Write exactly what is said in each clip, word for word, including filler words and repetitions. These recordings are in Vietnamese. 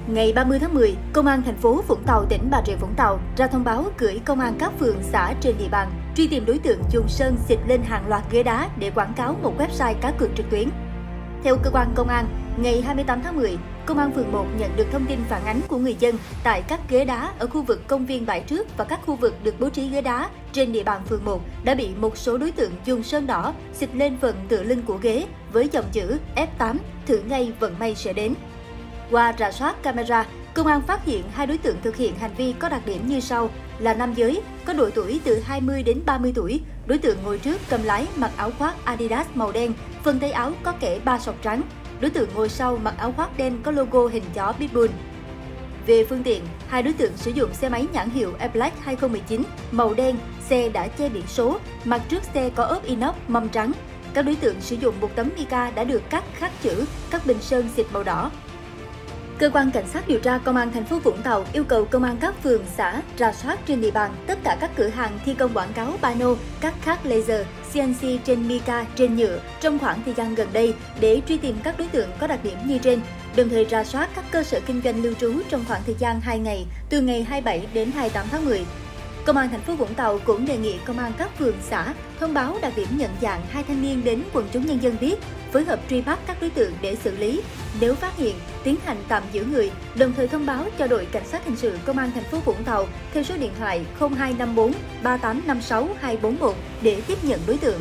Ngày ba mươi tháng mười, Công an thành phố Vũng Tàu, tỉnh Bà Rịa Vũng Tàu ra thông báo gửi công an các phường xã trên địa bàn truy tìm đối tượng dùng sơn xịt lên hàng loạt ghế đá để quảng cáo một website cá cược trực tuyến. Theo cơ quan công an, ngày hai mươi tám tháng mười, Công an phường một nhận được thông tin phản ánh của người dân tại các ghế đá ở khu vực công viên bãi trước và các khu vực được bố trí ghế đá trên địa bàn phường một đã bị một số đối tượng dùng sơn đỏ xịt lên phần tựa lưng của ghế với dòng chữ F tám, thử ngay vận may sẽ đến. Qua rà soát camera, công an phát hiện hai đối tượng thực hiện hành vi có đặc điểm như sau là nam giới, có độ tuổi từ hai mươi đến ba mươi tuổi. Đối tượng ngồi trước cầm lái mặc áo khoác Adidas màu đen, phần tay áo có kẻ ba sọc trắng. Đối tượng ngồi sau mặc áo khoác đen có logo hình chó Pitbull. Về phương tiện, hai đối tượng sử dụng xe máy nhãn hiệu E-Black hai không một chín màu đen, xe đã che biển số, mặt trước xe có ốp inox mâm trắng. Các đối tượng sử dụng một tấm mica đã được cắt khắc chữ, các bình sơn xịt màu đỏ. Cơ quan cảnh sát điều tra Công an thành phố Vũng Tàu yêu cầu công an các phường xã rà soát trên địa bàn tất cả các cửa hàng thi công quảng cáo pano, cắt khắc laser, xê en xê trên mica, trên nhựa trong khoảng thời gian gần đây để truy tìm các đối tượng có đặc điểm như trên, đồng thời rà soát các cơ sở kinh doanh lưu trú trong khoảng thời gian hai ngày, từ ngày hai mươi bảy đến hai mươi tám tháng mười. Công an thành phố Vũng Tàu cũng đề nghị công an các phường xã thông báo đặc điểm nhận dạng hai thanh niên đến quần chúng nhân dân biết, phối hợp truy bắt các đối tượng để xử lý. Nếu phát hiện, tiến hành tạm giữ người, đồng thời thông báo cho đội cảnh sát hình sự Công an thành phố Vũng Tàu theo số điện thoại không hai năm bốn ba tám năm sáu hai bốn một để tiếp nhận đối tượng.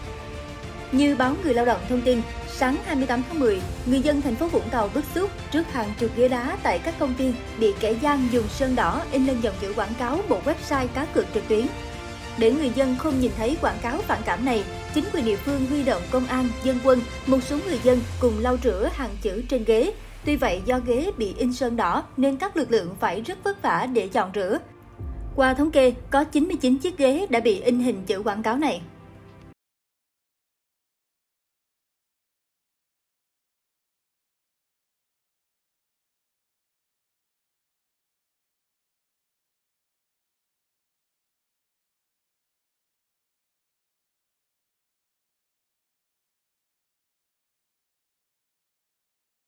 Như báo Người Lao động thông tin, sáng hai mươi tám tháng mười, người dân thành phố Vũng Tàu bức xúc trước hàng chục ghế đá tại các công viên bị kẻ gian dùng sơn đỏ in lên dòng chữ quảng cáo một website cá cược trực tuyến. Để người dân không nhìn thấy quảng cáo phản cảm này, chính quyền địa phương huy động công an, dân quân, một số người dân cùng lau rửa hàng chữ trên ghế. Tuy vậy, do ghế bị in sơn đỏ nên các lực lượng phải rất vất vả để dọn rửa. Qua thống kê, có chín mươi chín chiếc ghế đã bị in hình chữ quảng cáo này.